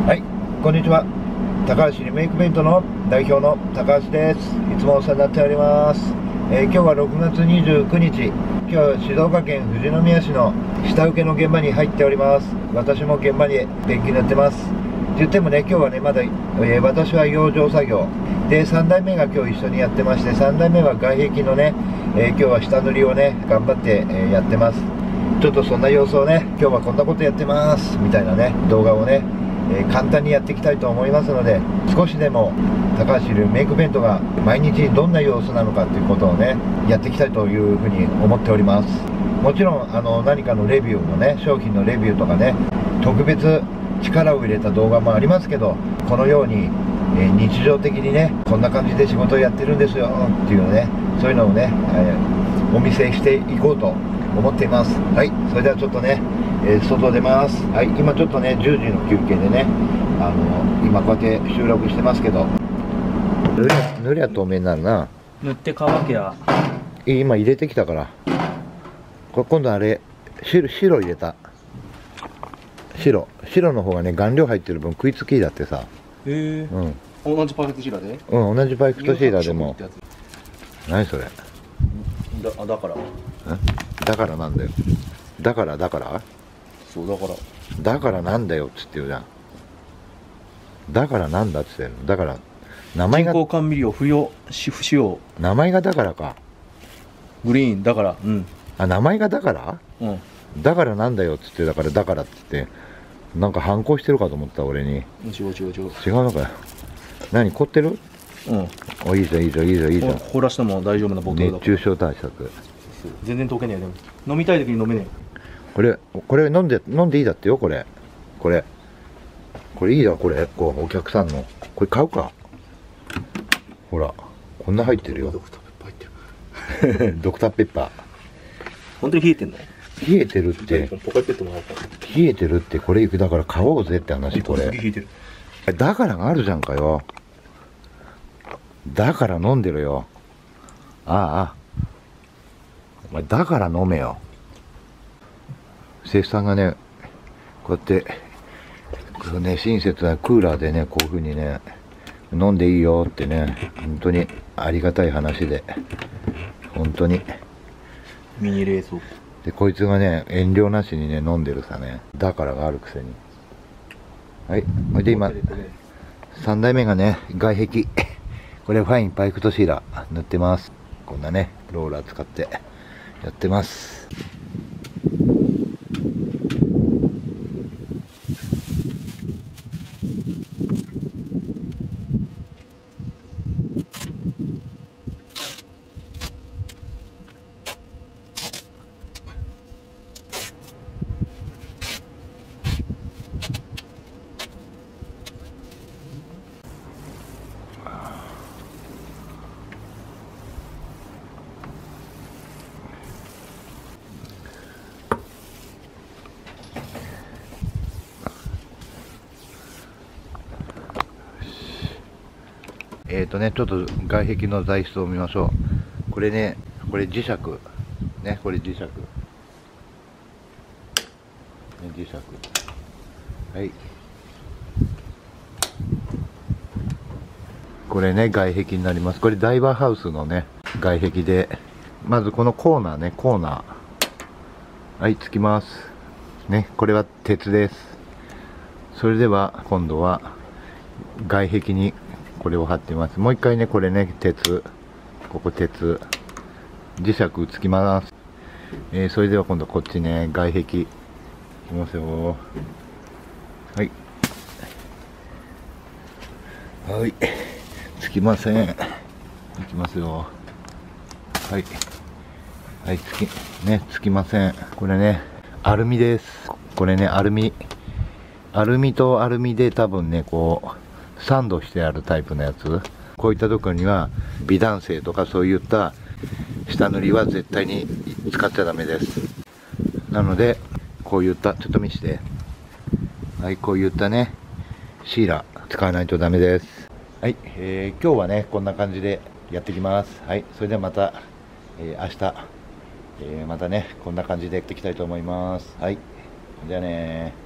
はい、こんにちは。高橋リメイクベントの代表の高橋です。いつもお世話になっております。今日は6月29日。今日は静岡県富士宮市の下請けの現場に入っております。私も現場にペンキ塗ってます。って言ってもね、今日はね、まだ、私は養生作業で、3代目が今日一緒にやってまして、3代目は外壁のね、今日は下塗りをね、頑張って、やってます。ちょっとそんな様子をね、今日はこんなことやってますみたいなね、動画をね、簡単にやっていきたいと思いますので、少しでも高橋流メイクベントが毎日どんな様子なのかっていうことをね、やっていきたいというふうに思っております。もちろん何かのレビューのね、商品のレビューとかね、特別力を入れた動画もありますけど、このように、日常的にね、こんな感じで仕事をやってるんですよっていうね、そういうのをね、お見せしていこうと思っています。はい、それではちょっとね、外出ます。はい、今ちょっとね、10時の休憩でね、今こうやって収録してますけど、塗りゃ透明になるな。 塗って乾けや。 今入れてきたから。今度あれ、白入れた。白の方がね、顔料入ってる分食いつきだってさ。 へえ。 うん。 同じパーフェクトシーラーで？ うん、同じパーフェクトシーラーでも。何それ？ だから。 だからなんだよ。だからそうだから。 だからなんだよっつって言うじゃん。だからなんだっつってるの。だから名前が人工甘味料不使用。 名前がだからか。 グリーンだから。うん。 あ、名前がだから？ うん。 だからなんだよっつってだからって言ってなんか反抗してるかと思った俺に。 違う。 違うのかよ。何凝ってる？ うん。 お、いいじゃん。 凍らしても大丈夫なボトルだ。 熱中症対策。 全然溶けねえでも。飲みたい時に飲めねえ。 これ飲んでいいだってよ。これいいだ。これお客さんのこれ買うか。ほらこんな入ってるよ。ドクターペッパー入ってる。ドクターペッパー。 本当に冷えてんの？ 冷えてるって。 ポカペットもらおうか。 冷えてるって。これだから買おうぜって話。これ冷えてる。 だからがあるじゃんかよ。だから飲んでるよ。ああ、お前だから飲めよ。生産がね、こうやってこれね、親切なクーラーでね、こういう風にね飲んでいいよってね、本当にありがたい話で、本当にミニ冷蔵庫で、こいつがね遠慮なしにね飲んでるさね。だからがあるくせに。はい、それで今3代目がね、外壁これファインパイクトシーラー塗ってます。こんなねローラー使ってやってます。ちょっと外壁の材質を見ましょう。これね、これ磁石ね、これ磁石ね、磁石。はい、これね外壁になります。これダイバーハウスのね外壁で、まずこのコーナーはい、つきますね。これは鉄です。それでは今度は外壁にこれを貼ってます。もう一回ね、これね、鉄、ここ鉄、磁石つきます。それでは今度こっちね、外壁いきますよ。はい、はい、つきません。いきますよ。はい、はい、つきません。これねアルミです。これねアルミとアルミで多分ね、こうサンドしてあるタイプのやつ。こういったところには微弾性とかそういった下塗りは絶対に使っちゃダメです。なのでこういったちょっと見して、はい、こういったねシーラー使わないとダメです。はい、今日はねこんな感じでやっていきます。はい、それではまた、明日、またねこんな感じでやっていきたいと思います。はい、じゃあねー。